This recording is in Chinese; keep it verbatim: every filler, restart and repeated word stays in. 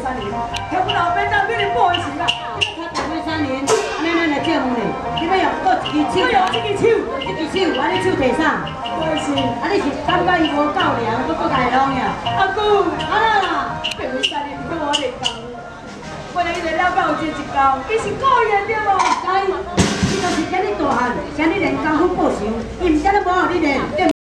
三年，向阮后边当俾你报一时啦。 他台湾三年，安尼咱来借问你，你要用搁一支手？ 我用这支手， 这支手，安尼手提啥？ 我是。 啊，你是感觉伊无够凉，搁搁家弄呀？ 阿姑， 啊啦， 台湾三年跟我嚟讲，我哋一日了解有这一天，你是故意的对无？ 该，伊就是今日大汉，今日连家父报仇，伊毋知你无互你练。